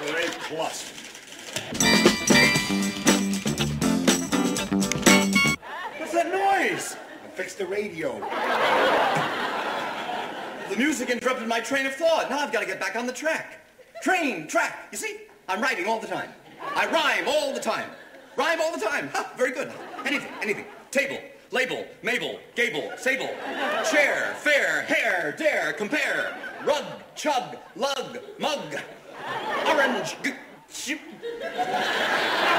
for A+. What's that noise? I fixed the radio. The music interrupted my train of thought. Now I've got to get back on the track. Train, track. You see, I'm writing all the time. I rhyme all the time. Rhyme all the time. Ha, very good. Anything. Table, label, Mabel, gable, sable. Chair, fair, hair, dare, compare. Rug, chug, lug, mug. Orange, shoot.